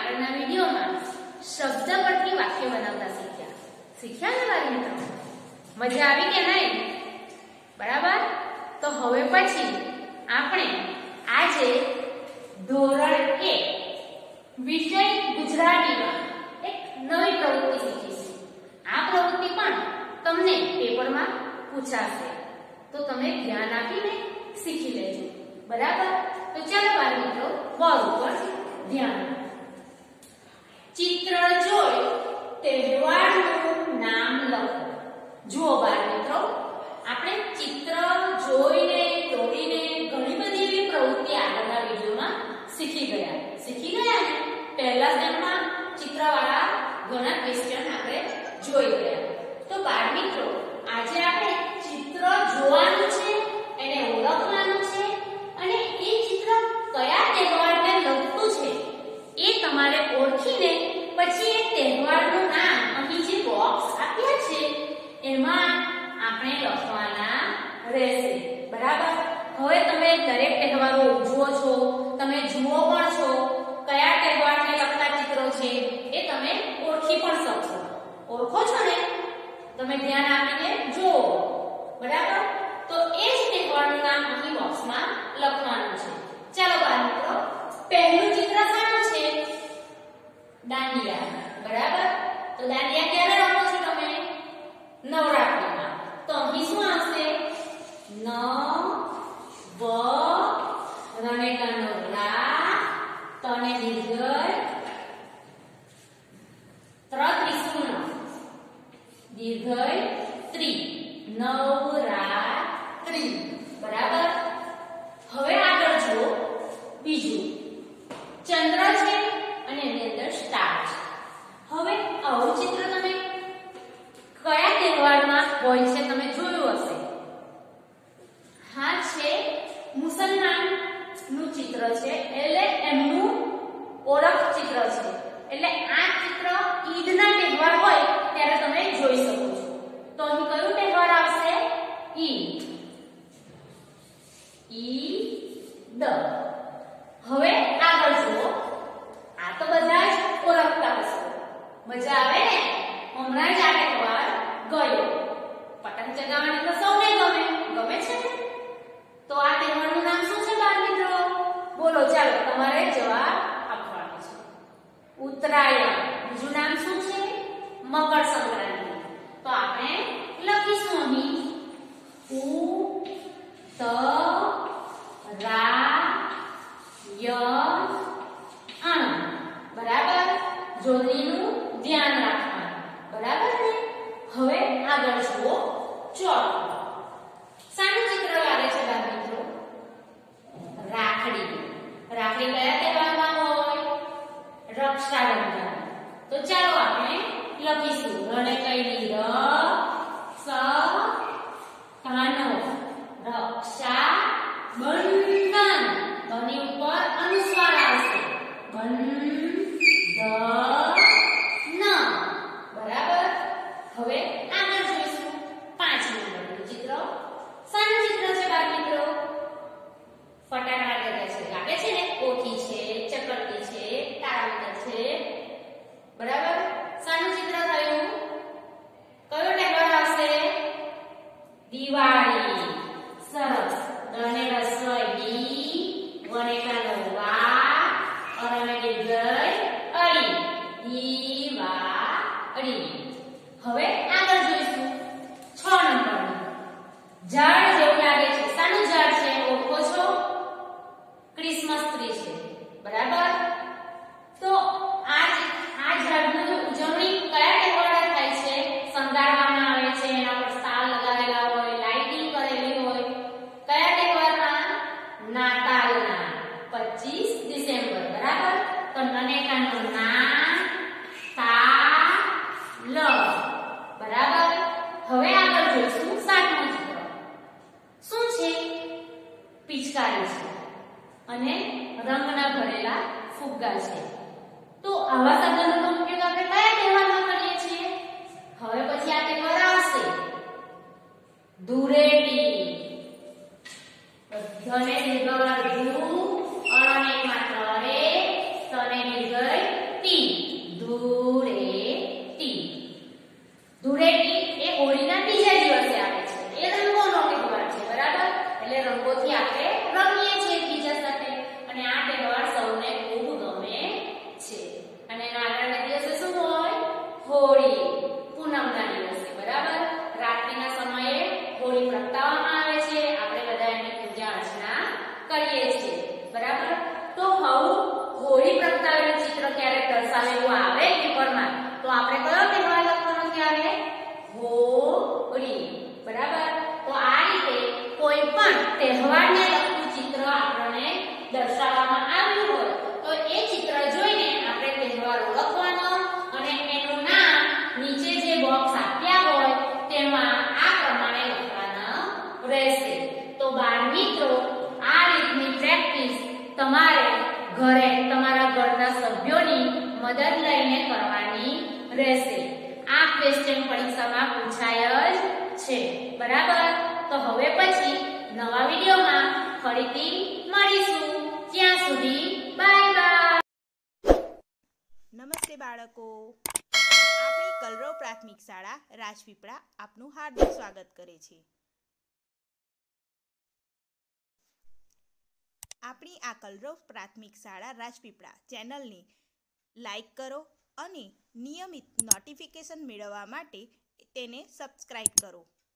આગળના વિડીયોમાં શબ્દ પરથી વાક્ય બનાવતા શીખ્યા ને મારા મિત્રો? મજા આવી કે નહીં? બરાબર. તો હવે પછી આપણે આજે ધોરણ 1 વિષય ગુજરાતીમાં એક નવી પ્રવૃત્તિ શીખીશું. આ પ્રવૃત્તિ પણ તમને પેપરમાં પૂછાશે, તો તમે ધ્યાન આપીને શીખી લેજો. બરાબર. તો ચાલો બાળ મિત્રો બોર્ડ ઉપર ધ્યાન. ચિત્ર જોઈ તહેવારનું નામ લખો. જુઓ બાળ મિત્રો, આપણે ચિત્ર જોઈને દોરીને ઘણી બધી એવી પ્રવૃત્તિ આગળના વિડીયોમાં શીખી ગયા ને? પહેલા સ્ટેપમાં ચિત્રવાળા ઘણા ક્વેશ્ચન આપણે જોઈ ગયા. તો બાળ મિત્રો આજે આપણે ચિત્ર જોવાનું છે, એને ઓળખવાનું છે અને એ ચિત્ર કયા તહેવારને લગતું છે એ તમારે ઓળખીને પછી એ તહેવારનું નામ અહીં જે બોક્સ આપ્યા છે એમાં આપણે લખવાના રહેશે. બરાબર. હવે તમે દરેક તહેવારો ઉજવો છો, તમે જુઓ પણ છો, કયા તહેવારને લગતા ચિત્રો છે એ તમે ઓળખી પણ શકશો. ઓળખો છો ને? તમે ધ્યાન આપીને જુઓ. બરાબર. તો એ જ તહેવારનું નામ અહીં બોક્સમાં લખવાનું છે. ચાલો બાળ મિત્રો, પહેલું ચિત્ર શાનું છે? દાંડિયા. બરાબર. તો દાંડિયા ક્યારે રમો છો તમે? નવરાત્રિમાં. તો અહીં શું આવશે? ન વ રણેટાનો રા, તને દીર્ઘય, ત્રિશુલ દીર્ઘય ત્રી, નવરાત્રિ. બરાબર. હવે આગળ જુઓ બીજું. ચંદ્ર છે અને એની અંદર સ્ટાર છે. હવે આવું ચિત્ર તમે કયા તહેવારમાં હોય છે તમે જોયું હશે? હા, છે મુસલમાન નું ચિત્ર છે, એટલે એમનું ઓળખ ચિત્ર છે. એટલે આ ચિત્ર ઈદના તહેવાર હોય ત્યારે તમે જોઈ શકો છો. તો અહીં કયો તહેવાર આવશે? ઈદ. ઈદ. હવે આગળ જુઓ. આ તો બધા જ ઓળખતા હશો. મજા આવે ને? હમણાં જ આ તહેવાર ગયો. પતંગ ચગાવવાની તો સૌને ગમે છે ને? તો આ તહેવારનું નામ શું છે બાળ મિત્રો? બોલો. ચાલો, તમારે જવાબ આપવાનો છે. ઉત્તરાયણ. બીજું નામ શું છે? મકર સંક્રાંતિ. તો આપણે લખીશું અહીં ઉત્તરાયણ. બરાબર. જોડણીનું ધ્યાન રાખવાનું. બરાબર ને? હવે આગળ જુઓ. ચોથું શાનું ચિત્ર લાગે છે બાળ મિત્રો? રાખડી. રાખડી કયા તહેવારમાં હોય? રક્ષાબંધન. તો ચાલો આપણે લખીશું રણેકૈની ર સ કાનો રક્ષા બંધન. બની ઉપર અનુસ્વાર આવશે. બંધન. બરાબર. હવે આગળ જોઈશું 5 નંબરનું ચિત્ર. શાનું ચિત્ર છે બાળ મિત્રો? ફટાકડા લાગે છે ને? કોઠી છે, ચકરડી છે, તારામીટર છે. બરાબર. શાનું ચિત્ર થયું? કયો તહેવાર આવશે? દિવાળી. સરસ. દને રસોઈ દી, વનેકાનો વા, અરણે દીર્ઘય અડી. દિવાળી. હવે આગળ જોઈશું 6 નંબરનું. ઝાડ જેવું લાગે છે. શાનું ઝાડ છે? ઓળખો છો? ક્રિસમસ ટ્રી છે. બરાબર. તો આ ઝાડની ઉજવણી કયા તહેવારે થાય છે? શણગારવામાં આવે છે, એના પર સ્ટાર લગાવેલા હોય, લાઇટિંગ કરેલી હોય. કયા તહેવારમાં? નાતાલના 25 ડિસેમ્બર. બરાબર. તો નનેકાનું નામ તાલ. બરાબર. હવે આગળ જોઈશું 7મું ચિત્ર. શું છે? પિચકારી છે અને રંગના ભરેલા ફુગ્ગા છે. તો આવા સાધનોનો ઉપયોગ આપણે કયા તહેવારમાં કરીએ છીએ? હવે પછી આ તહેવાર આવશે ધૂળેટી. ધને દીર્ઘ ધૂ, અરણે માત્ર રે, તને દીર્ઘ મદદ લઈને કરવાની રહેશે. આ ક્વેશ્ચન પરીક્ષામાં પૂછાય જ છે. બરાબર? તો હવે પછી નવા વિડીયોમાં ફરીથી મળીશું. ત્યાં સુધી બાય બાય. નમસ્તે બાળકો, આપણી કલરવ પ્રાથમિક શાળા રાજપીપળા આપનું હાર્દિક સ્વાગત કરે છે. આપણી આ કલરવ પ્રાથમિક શાળા રાજપીપળા ચેનલને લાઈક કરો અને નિયમિત નોટિફિકેશન મેળવવા માટે તેને સબસ્ક્રાઇબ કરો.